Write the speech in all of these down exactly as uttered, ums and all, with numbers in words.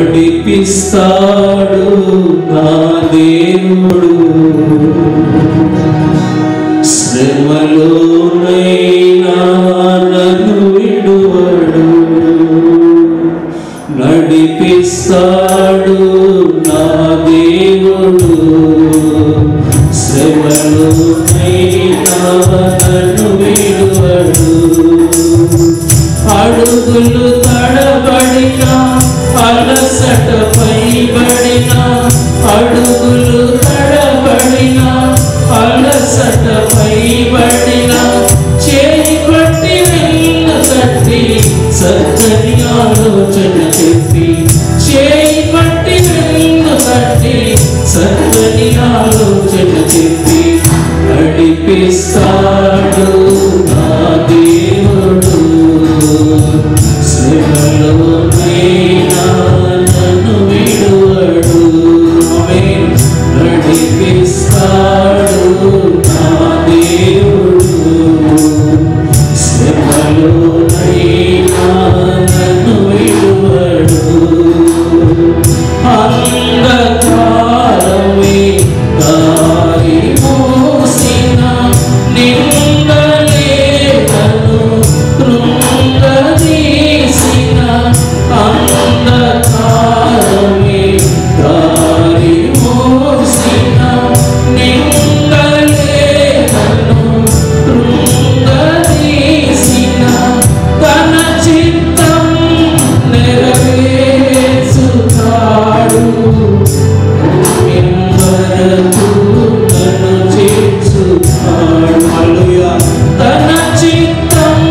నడిపిస్తాడు నా దేవుడు, శ్రమలోనైనా నన్ను విడువడు. నడిపిస్తాడు నా దేవుడు, శ్రమలోనైనా నన్ను విడువడు. అడుగులు తడబడినా అలసట పైబడినా, అడుగులు తడబడినా అలసట పైబడినా, చేయి పట్టి నిన్ను తట్టి సత్తని ఆలోచన చెప్పి, చేయి పట్టి నిన్ను తట్టి సత్తని ఆలోచన చెప్పి, నడిపిస్తాడు నా దేవుడు, శ్రమలోనైనా నన్ను విడువడు. ఆమేన్. నడిపిస్తాడు నా దేవుడు, శ్రమలోనైనా నన్ను విడువడు. అంధకారమే దారి మూసిన నిందలేఖను కృంగదీసిన, అంధకారమే దారి మూసిన నిందలేఖను కృంగదీసిన, తన చిత్తం నెరవేర్చుతాడు, వరకు నన్ను చేర్చుతాడు. హల్లెలూయా. తన చిత్తం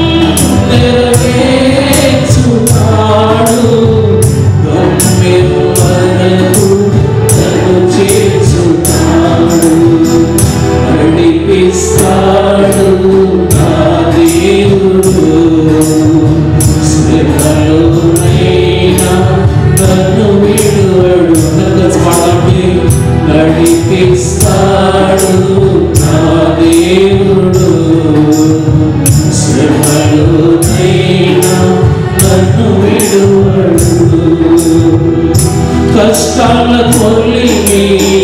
నెరవేర్చుతాడు, గమ్యం వరకు నన్ను చేర్చుతాడు. నడిపిస్తాడు నా దేవుడు, శ్రమలోనైనా నన్ను విడువడు. నడిపిస్తాడు నా దేవుడు, శ్రమలోనైనా నన్ను విడువడు. కష్టాల కొలిమి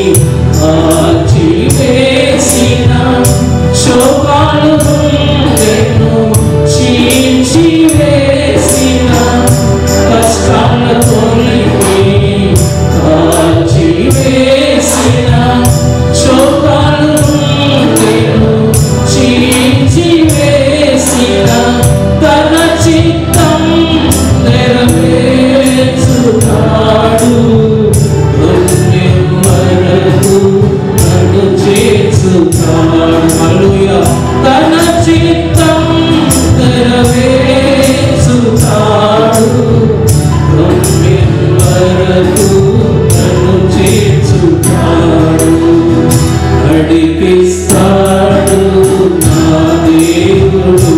మార్చివేసిన, శోకాలు గుండెను చీల్చివేసిన, కష్టాల కొలిమి మార్చివేసిన, శోకాలు గుండెను చీల్చివేసిన, తన చిత్తం నెరవేర్చుతాడు, గమ్యం వరకు నన్ను చేర్చుతాడు. హల్లెలూయా. తన చిత్తం నెరవేర్చుతాడు, గమ్యం వరకు నన్ను చేర్చుతాడు. నడిపిస్తాడు నా దేవుడు,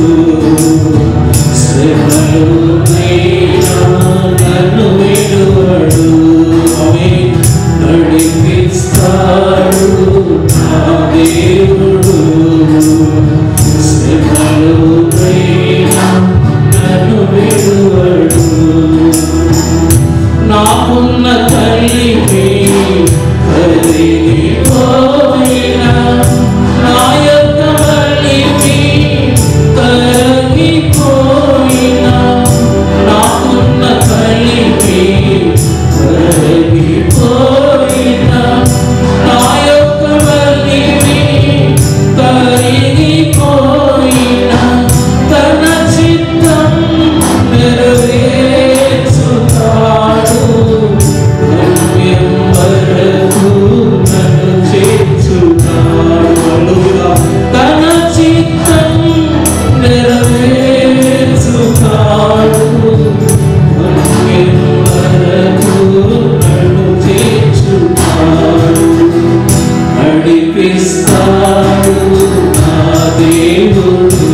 శ్రమలోనైనా నన్ను విడువడు. ఆమేన్. నడిపిస్తాడు నా దేవుడు, శ్రమలోనైనా నన్ను విడువడు. నాకున్న తల్లికి కరిగిపోయినా, నా యొక్క బలికి కరిగిపోయినా, నాకున్న తల్లికి కరిగిపోయినా, నా యొక్క బలికి కరిగిపోయినా, తన చిత్తం నెరవేర్చుతాడు, గమ్యం వరకు నన్ను చేర్చుతాడు. హల్లెలూయా. తన చిత్తం నెరవేర్చుతాడు, గమ్యం వరకు నన్ను చేర్చుతాడు. నడిపిస్తాడు నా దేవుడు,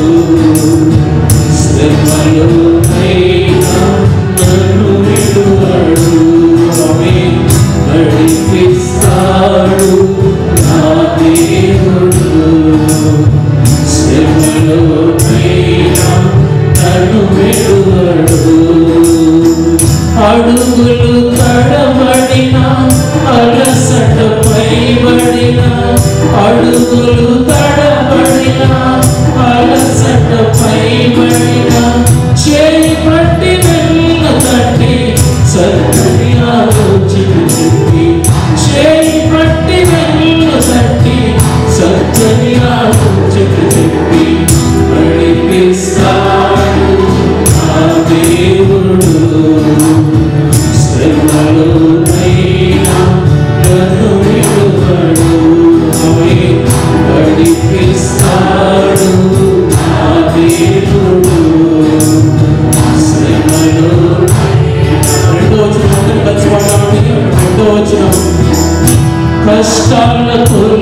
శ్రమలోనైనా నన్ను విడువడు. ఆమేన్. నడిపిస్తాడు నా దేవుడు, శ్రమలోనైనా నన్ను విడువడు. అడుగులు తడ కష్టాల